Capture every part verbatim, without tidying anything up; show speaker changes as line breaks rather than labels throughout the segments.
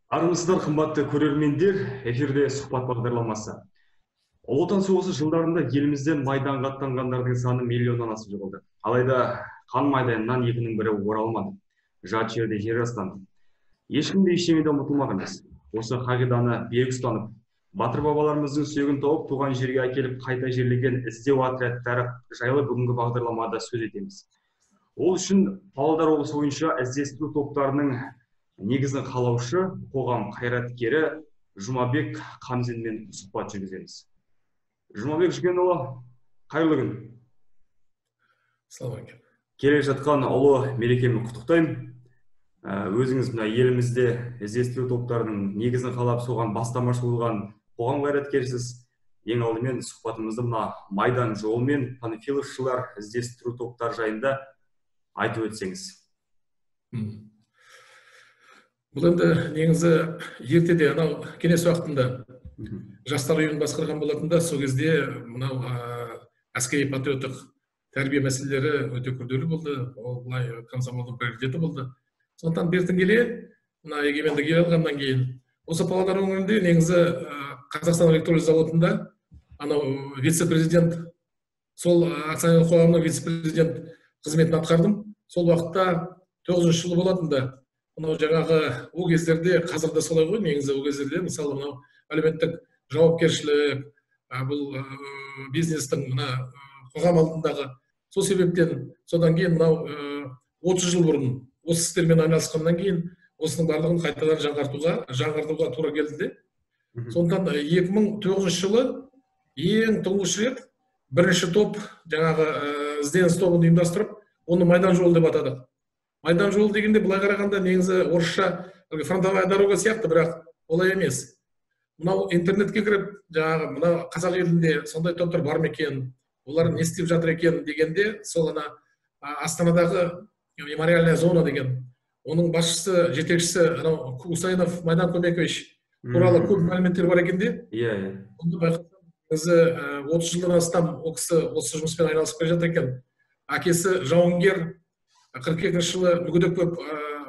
Армысыздар, қымбатты көрермендер, эфирде сұхбат бағдарламасы. Ұлы Отан соғысы жылдарында елімізден майданға аттанғандардың саны миллионнан асып жығылды. Алайда қан майданынан екінің бірі оралмады. Жат жерде жер жастанды. Ешкім де ештеңеде ұмытылмаған емес. Осы қағиданы берік ұстанып, батыр бабаларымыздың сүйегін тауып, туған жерге әкеліп қайта жерлеген іздеу отрядтары жайлы бүгінгі бағдарламада сөз етеміз. Ол үшін Павлодар облысы бойынша іздестіру топтарының негізін қалаушы, қоғам қайраткері Жұмабек Қамзинмен сұхбат жүргіземіз. Жұмабек Жүкенұлы, қайырлы күн.
Салам алейкум.
Келе жатқан ұлы мерекемен құттықтаймын. Өзіңіз мына елімізде іздестіру топтарының негізін қалап, соған бастамашы болған қоғам қайраткерісіз. Ең алдымен сұхбатымызды мына Майдан жолы мен панфиловшылар іздестіру топтар жайында айтып өтсеңіз.
Бұл енді негізі ертеде, анау кеңес уақытында жастар ұйымын басқарған болатында, сол кезде мынау әскери патриоттық тәрбие мәселелері өте күрделі болды. Ол былай комсомолдың приоритеті болды. Сондықтан бертін келе, мына егемендік ел алғаннан кейін, осы Павлодар өңірінде негізі Қазақстан электролиз заводында анау вице-президент, сол акционерлік қоғамның вице-президент қызметін атқардым. Сол уақытта тоғызыншы жылы болатында, мынау жаңағы ол кездерде, қазір де солай ғой, негізі ол кездерде, мысалы, мынау әлеуметтік жауапкершілік, бұл бизнестің мына қоғам алдындағы, сол себептен содан кейін мынау отыз жыл бұрын осы істермен айналысқаннан кейін осының барлығын қайтадан жаңғыртуға, жаңғыртуға тура келді де. Сондықтан екі мың тоғызыншы жылы ең тұңғыш рет бірінші топ жаңағы ізденіс тобын ұйымдастырып, оны Майдан жолы деп атадық. Майдан жолы дегенде былай қарағанда негізі орысша фронтовая дорога сияқты, бірақ олай емес. Мынау интернетке кіріп, жаңағы мына қазақ елінде сондай топтар бар ма екен, олар не істеп жатыр екен дегенде, сол ана Астанадағы мемориальная зона деген, оның басшысы, жетекшісі анау Усайнов Майдан Көмекович туралы көп мәліметтер бар екенде.
Иә, иә.
Онда байқасам, өзі отыз жылдан астам ол кісі осы жұмыспен айналысып келе жатыр екен. Әкесі жауынгер, қырық екінші жылы мүгедек болып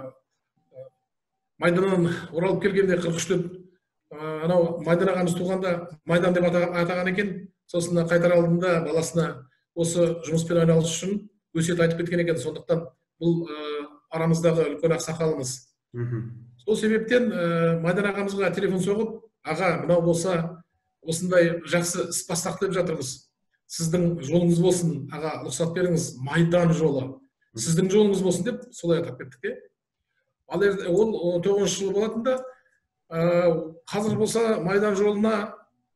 Майданнан оралып келгенде қырық үштен анау Майдан ағамыз туғанда Майдан деп атаған екен. Сосын қайтар алдында баласына осы жұмыспен айналысу үшін өсиет айтып кеткен екен. Сондықтан бұл арамыздағы үлкен ақсақалымыз. Сол себептен Майдан ағамызға телефон соғып, аға, мынау болса осындай жақсы іс бастық деп жатырмыз. Сіздің жолыңыз болсын, аға, рұқсат беріңіз, Майдан жолы. Сіздің жолыңыз болсын деп солай атап кеттік. Ал ол тоғызыншы жыл болатында, қазір болса Майдан жолына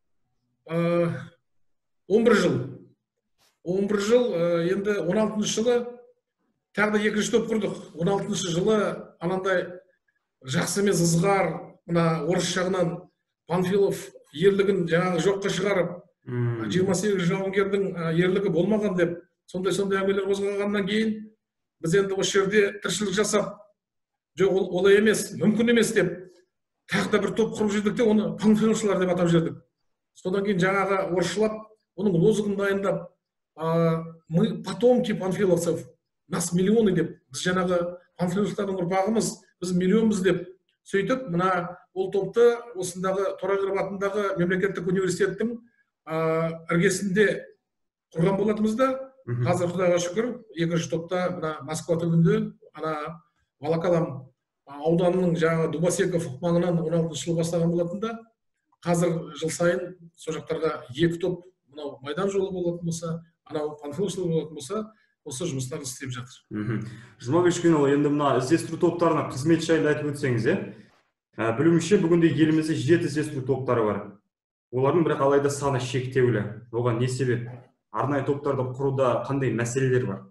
он бір жыл. он бір жыл, енді он алтыншы жылы тағы да екінші топ құрдық. он алтыншы жылы анандай жақсы емес ызғар, мына орыс жағынан Панфилов ерлігін жаңағы жоққа шығарып, жиырма сегіз жауынгердің ерлігі болмаған деп, сондай-сондай әңгімелер қозғалғаннан кейін, біз енді осы жерде тіршілік жасап, жоқ олай емес, мүмкін емес деп, тағы да бір топ құрып жүрдік те, оны панфиловшылар деп атап жүрдік. Содан кейін жаңағы орысшылап, оның лозунгын дайындап, мы потомки панфиловцев, нас миллионы деп, біз жаңағы панфиловшылардың ұрпағымыз, біз миллионбыз деп сөйтіп, мына ол топты осындағы Торайғыров атындағы мемлекеттік университеттің іргесінде құрған болатымыз да, қазір Құдайға шүкір, екінші топта мына Москва түбінде, ана Волоколам ауданының жаңағы Дубосеков маңынан он алтыншы жылы бастаған болатында, қазір жыл сайын сол жақтарға екі топ, мынау Майдан жолы болатын болса, анау Панфиловшылар болатын болса, осы жұмыстар істеп жатыр.
Жұмабек Жүкенұлы, енді мына іздестіру топтарына қызмет жайында айтып өтсеңіз, е? Білуімше, бүгінде елімізде жеті іздестіру топтары бар. Олардың бірақ алайда саны шектеулі. Оған не себеп? Арнайы топтарды құруда қандай мәселелер бар?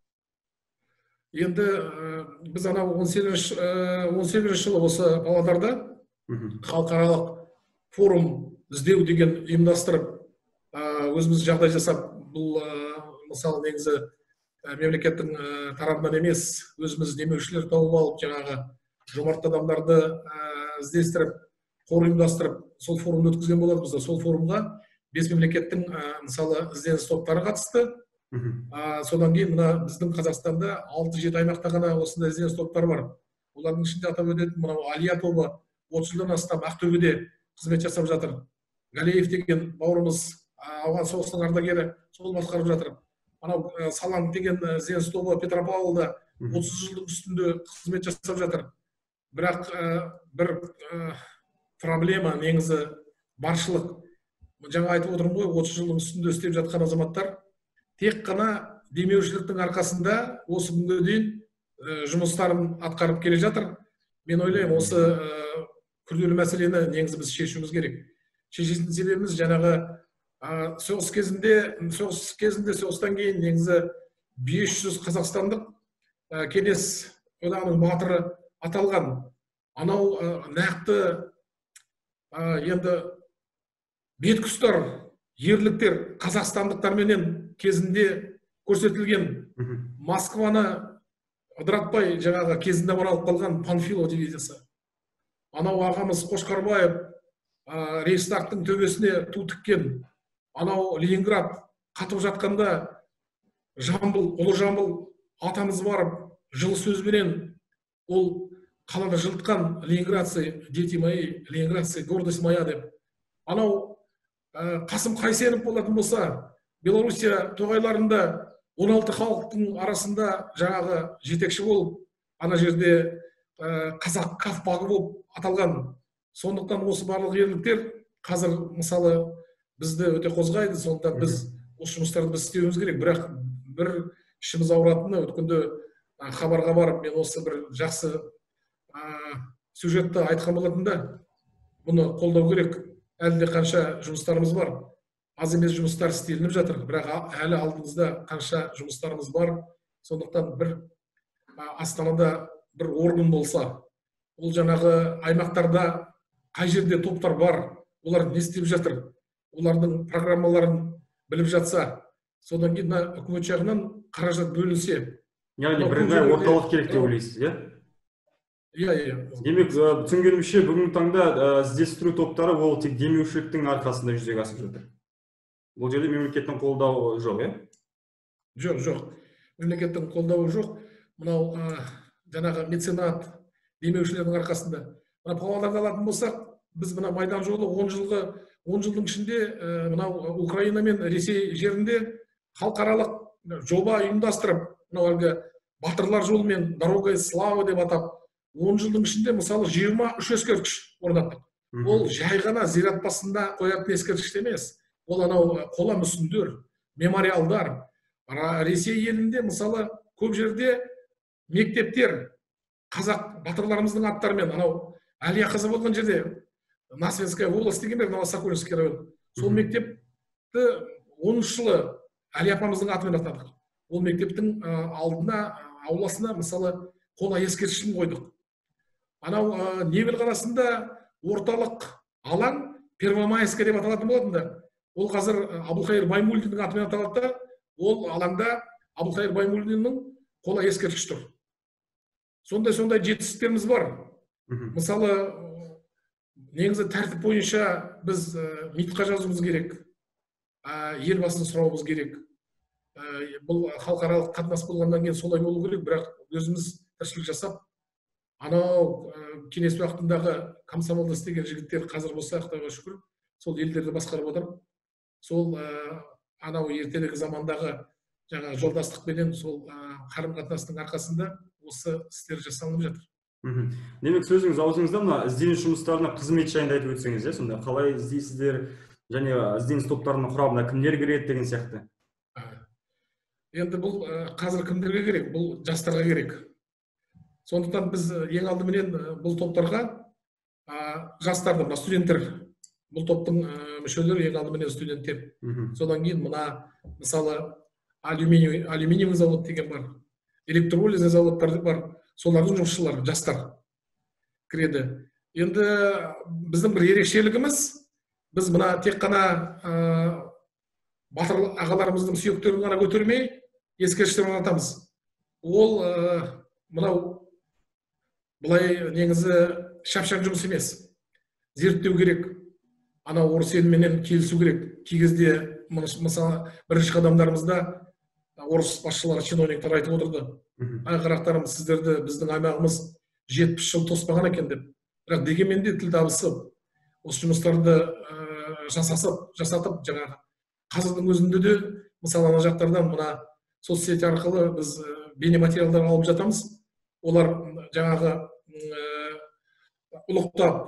Енді біз анау он сегізінші жылы осы Павлодарда халықаралық форум іздеу деген ұйымдастырып, өзіміз жағдай жасап, бұл мысалы негізі мемлекеттің тарапынан емес, өзіміз демеушілер тауып алып, жаңағы жомарт адамдарды іздестіріп, қор ұйымдастырып, сол форумды өткізген болатынбыз. Сол форумға бес мемлекеттің мысалы ізденіс топтары қатысты. Содан кейін мына біздің Қазақстанда алты жеті аймақта ғана осындай ізденіс топтары бар. Олардың ішінде атап өтетін мынау Алия тобы, отыз жылдан астам Ақтөбеде қызмет жасап жатыр. Галеев деген бауырымыз ауған соғысының ардагері, сол басқарып жатыр. Анау Салан деген Зенс тобы Петропавлда отыз жылдың үстінде қызмет жасап жатыр. Бірақ бір проблема, негізі баршылық. Жаңа айтып отырмын ғой, отыз жылдың үстінде істеп жатқан азаматтар тек қана демеушіліктің арқасында осы күнге дейін жұмыстарын атқарып келе жатыр. Мен ойлаймын, осы күрделі мәселені негізі біз шешуіміз керек. Шешетін себебіміз жаңағы соғыс кезінде, соғыс кезінде соғыстан кейін негізі бес жүз қазақстандық кеңес одағының батыры аталған. Анау нақты енді беткүстар, ерліктер қазақстандықтарменен кезінде көрсетілген. Москваны ыдыратпай жаңағы кезінде оралып қалған Панфилов дивизиясы. Анау ағамыз Қошқарбаев Рейхстагтың төбесіне ту тіккен. Анау Ленинград қатып жатқанда Жамбыл, ұлы Жамбыл атамыз барып жылы сөзбенен ол қаланы жылытқан. Ленинградцы, дети мои, Ленинградцы, гордость моя деп. Анау Қасым Қайсенов болатын болса, Белоруссия тоғайларында он алты халықтың арасында жаңағы жетекші болып, ана жерде қазақ кавпагы болып аталған. Сондықтан осы барлық ерліктер қазір мысалы бізді өте қозғайды. Сондықтан біз осы жұмыстарды біз істеуіміз керек. Бірақ бір ішіміз ауыратыны, өткенде хабарға барып, мен осы бір жақсы сюжетті айтқан болатын да, бұны қолдау керек. Әлі де қанша жұмыстарымыз бар. Аз емес жұмыстар істелініп жатыр. Бірақ әлі алдымызда қанша жұмыстарымыз бар. Сондықтан бір Астанада бір орган болса, ол жаңағы аймақтарда қай жерде топтар бар, олар не істеп жатыр, олардың программаларын біліп жатса, содан кейін үкімет жағынан қаражат бөлінсе.
Яғни бірыңғай орталық керек деп ойлайсыз, иә?
Иә, иә.
Демек, түсінгенімше бүгінгі таңда іздестіру топтары ол тек демеушіліктің арқасында жүзеге асып жатыр. Бұл жерде мемлекеттің қолдауы жоқ, иә?
Жоқ, жоқ. Мемлекеттің қолдауы жоқ. Мынау жаңағы меценат демеушілердің арқасында. Мына Павлодарда алатын болсақ, біз мына Майдан жолы он жылғы, он жылдың ішінде мынау Украина мен Ресей жерінде халықаралық жоба ұйымдастырып, мынау әлгі батырлар жолы мен дорогой славы деп атап, он жылдың ішінде мысалы жиырма үш ескерткіш орнаттық. Ол жай ғана зират басында қоятын ескерткіш емес. Ол анау қола мүсіндер, мемориалдар. Ресей елінде мысалы көп жерде мектептер қазақ батырларымыздың аттарымен, анау Әлия қызы болған жерде, Насвенская волость деген бер, Новосокольский район. Сол мектепті оныншы жылы Әлия апамыздың атымен атадық. Ол мектептің алдына, ауласына мысалы қола ескерткішін қойдық. Анау Невель қаласында орталық алаң Первомайская деп аталатын болатын да. Ол қазір Абылқайыр Баймулдиннің атымен аталады да, ол алаңда Абылқайыр Баймулдиннің қола ескерткіш тұр. Сондай-сондай жетістіктеріміз бар. Мысалы, негізі тәртіп бойынша біз митқа жазуымыз керек, елбасын сұрауымыз керек. Бұл халықаралық қатынас болғаннан кейін солай болу керек, бірақ өзіміз тіршілік жасап, анау кеңес уақытындағы комсомолда істеген жігіттер қазір болса, Құдайға шүкір, сол елдерді басқарып отыр. Сол анау ертедегі замандағы жаңа жолдастықпенен сол қарым-қатынастың арқасында осы істер жасалынып жатыр.
Демек, сөзіңіз аузыңызда мына ізденіс жұмыстарына қызмет жайында айтып өтсеңіз, иә, сонда қалай іздейсіздер, және ізденіс топтарының құрамына кімдер кіреді деген сияқты?
Енді бұл қазір кімдерге керек? Бұл жастарға керек. Сондықтан біз ең алдыменен бұл топтарға жастарды, мына студенттер, бұл топтың мүшелері ең алдыменен студенттер. Содан кейін мына мысалы алюминиевый завод деген бар, электролиза заводтары бар, солардың жұмысшылары, жастар кіреді. Енді біздің бір ерекшелігіміз, біз мына тек қана батыр ағаларымыздың сүйектерін ғана көтермей, ескерткіштер орнатамыз. Ол мынау былай негізі шапшаң жұмыс емес. Зерттеу керек, анау орыс елменен келісу керек. Кей кезде мысалы бірінші қадамдарымызда орыс басшылары, чиновниктер айтып отырды. Ай қарақтарым, сіздерді біздің аймағымыз жетпіс жыл тоспаған екен деп. бірақ дегенмен де тіл табысып осы жұмыстарды жасасып жасатып жаңағы қазірдің өзінде де мысалы ана жақтардан мына соцсети арқылы біз бейнематериалдар алып жатамыз. Олар жаңағы ұлықтап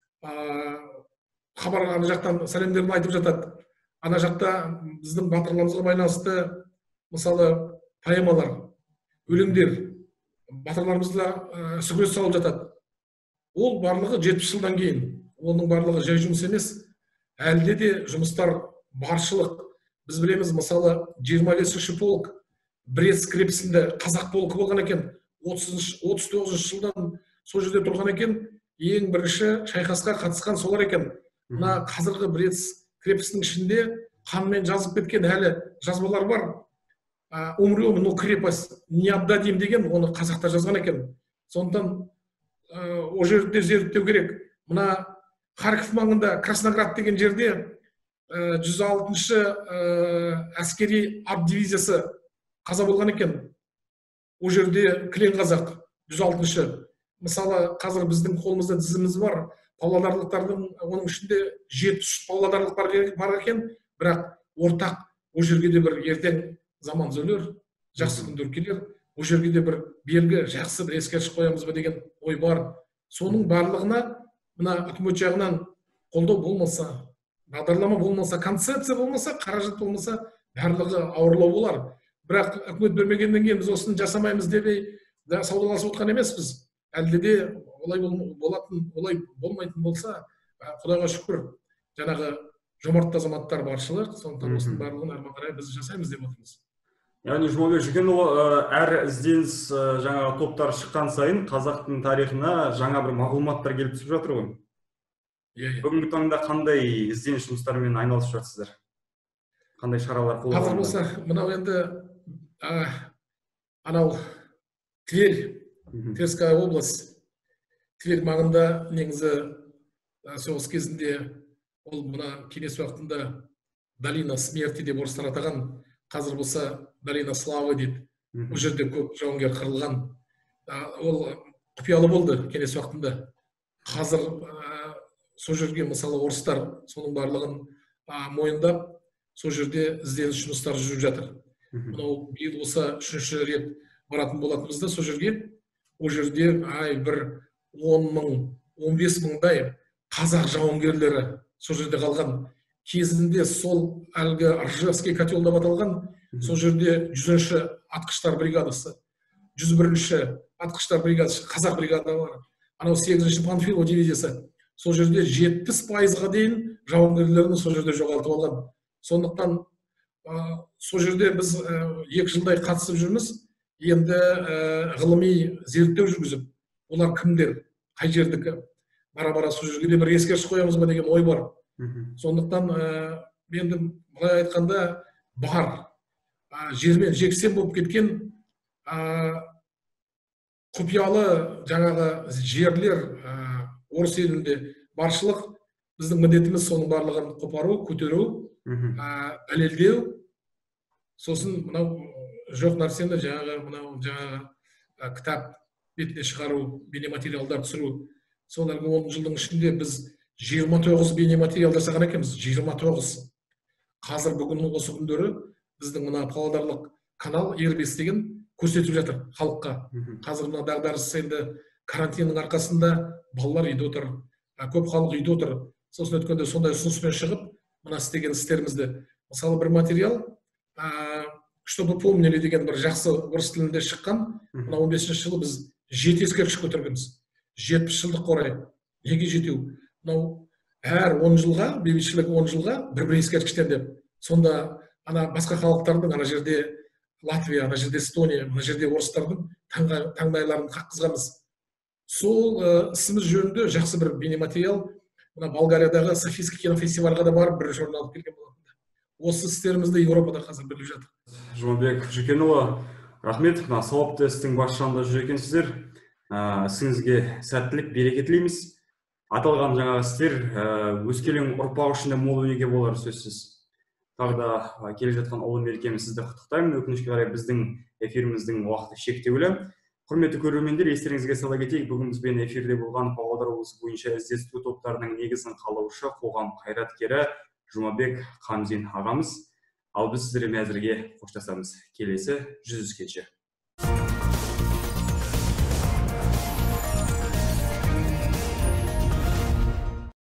хабар ана жақтан сәлемдерін айтып жатады. Ана жақта біздің батырларымызға байланысты мысалы поэмалар, өлеңдер батырларымызға сүгірет салып жатады. Ол барлығы жетпіс жылдан кейін. Оның барлығы жай жұмыс емес. Әлде де жұмыстар баршылық. Біз білеміз, мысалы жиырма бесінші полк Брест крепосында қазақ полкі болған екен. отыз тоғызыншы жылдан сол жерде тұрған екен. Ең бірінші шайқасқа қатысқан солар екен. Мына қазіргі Брест крепосының ішінде қанмен жазып кеткен әлі жазбалар бар. Умрем, но крепость не отдадим деген, оны қазақтар жазған екен. Сондықтан о жерде зерттеу керек. Мына Харьков маңында Красноград деген жерде жүз алтыншы әскери арт дивизиясы қаза болған екен. О жерде кілең қазақ жүз алтыншы. Мысалы қазір біздің қолымызда тізіміміз бар. Павлодарлықтардың оның ішінде жетпіс үш павлодарлық бар екен, бірақ ортақ о жерге де бір ертең заман зөлер, жақсы күндер келер. О жерге де бір белгі, жақсы бір ескерткіш қоямыз ба деген ой бар. Соның барлығына мына үкімет жағынан қолдау болмаса, бағдарлама болмаса, концепция болмаса, қаражат болмаса, барлығы ауырлау болар. Бірақ үкімет бермегеннен кейін біз осыны жасамаймыз деп саудаласып отқан емеспіз. Әлде де олай болатын, олай болмайтын болса, Құдайға шүкір, жаңағы жомарт азаматтар баршылық, сондықтан осының барлығын әрмен қарай біз жасаймыз деп отырмыз.
Яғни Жұмабек Жүкенұлы, әр ізденіс жаңағы топтар шыққан сайын қазақтың тарихына жаңа бір мағлұматтар келіп түсіп жатыр ғой. Бүгінгі таңда қандай ізденіс жұмыстарымен айналысып жатсыздар? Қандай шаралар қолданылуда?
Қазір болса, мынау енді анау Тверь, Тверская область, Тверь маңында негізі соғыс кезінде ол мына кеңес уақытында долина смерти деп орыстар атаған, қазір болса долина славы дейді. Ол жерде көп жауынгер қырылған. Ол құпиялы болды кеңес уақытында. Қазір сол жерге мысалы орыстар соның барлығын мойындап, сол жерде ізденіс жұмыстары жүріп жатыр. Мынау биыл болса үшінші рет баратын болатынбызда сол жерге. Ол жерде ай бір он мың, он бес мыңдай қазақ жауынгерлері сол жерде қалған. Кезінде сол әлгі Ржевский котел деп аталған, сол жерде жүзінші атқыштар бригадасы, жүз бірінші атқыштар бригадасы, қазақ бригада бар. Анау сегізінші Панфилов дивизиясы. Сол жерде жетпіс пайызға дейін жауынгерлерін сол жерде жоғалтып алған. Сондықтан сол жерде біз екі жылдай қатысып жүрміз. Енді ғылыми зерттеу жүргізіп, олар кімдер, қай жердікі, бара-бара сол жерге де бір ескерткіш қоямыз ба деген ой бар. Сондықтан енді былай айтқанда бар, жермен жексен болып кеткен құпиялы жаңағы жерлер орыс елінде баршылық. Біздің міндетіміз соның барлығын қопару, көтеру, дәлелдеу. Сосын мынау жоқ нәрсені жаңағы мынау жаңағы кітап бетіне шығару, бейнематериалдар түсіру. Соларға он жылдың ішінде біз жиырма тоғыз бейнематериал жасаған екенбіз. жиырма тоғыз. Қазір бүгін осы күндері біздің мына павлодарлық канал Ербес деген көрсетіп жатыр халыққа. Қазір мына дағдарыс енді карантиннің арқасында балалар үйде отыр, көп халық үйде отыр. Сосын өткенде сондай ұсыныспен шығып, мына істеген істерімізді. Мысалы бір материал, чтобы помнили деген бір жақсы орыс тілінде шыққан. Мына он бесінші жылы біз жеті ескерткіш көтергенбіз. жетпіс жылдық орай. Неге жетеу? Мынау әр он жылға, бейбітшілік он жылға бір-бір ескерткіштен деп. Сонда ана басқа халықтардың, ана жерде Латвия, ана жерде Эстония, ана жерде орыстардың таңдайларын қаққызғанбыз. Сол ісіміз жөнінде жақсы бір бейнематериал мына Болгариядағы Софийский кинофестивальға да барып бір журнал алып келген болатын. Осы істерімізді Европада қазір біліп жатыр.
Жұмабек Жүкенұлы, рахмет. Мына сауапты істің бас жанында жүр екенсіздер. Ісіңізге сәттілік, береке тілейміз. Аталған жаңағы істер өскелең ұрпақ үшін де мол өнеге болар сөзсіз. Тағы да келе жатқан ұлы мерекеміз сізді құттықтаймын. Өкінішке қарай біздің эфиріміздің уақыты шектеулі. Құрметті көрермендер, естеріңізге сала кетейік, бүгін бізбен эфирде болған Павлодар облысы бойынша іздестіру топтарының негізін қалаушы қоғам қайраткері Жұмабек Қамзин ағамыз. Ал біз сіздермен әзірге қоштасамыз. Келесі жүздескенше.